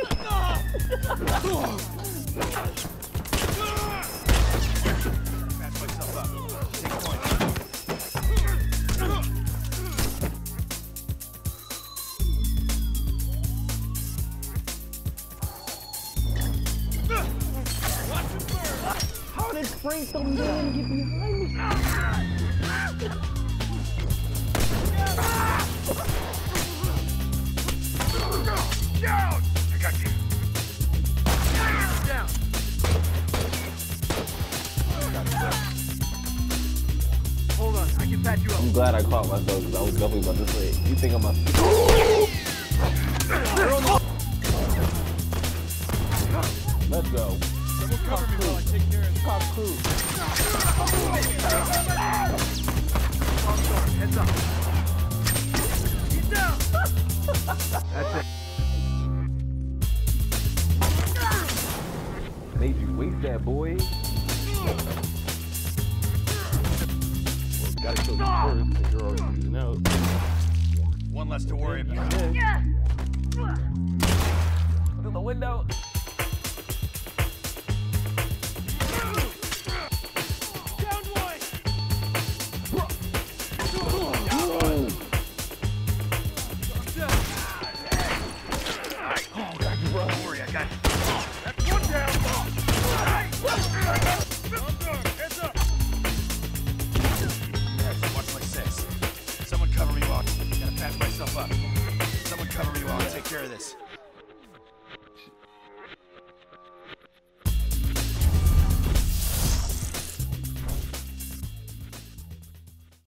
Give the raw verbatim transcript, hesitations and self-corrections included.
myself up. Take point. How did Frank the man get behind me? Down! I got you. Down. Hold on, I can patch you up. I'm glad I caught myself because I was definitely about to say, you think I'm a... Let's go. Someone cover me while I take care of this. Cop crew. Heads up. He's down. That's it. Made you waste that, boy. Well, gotta kill you first if you're already losing out. One less to worry about. Yeah. Through the window. Don't worry, I got you.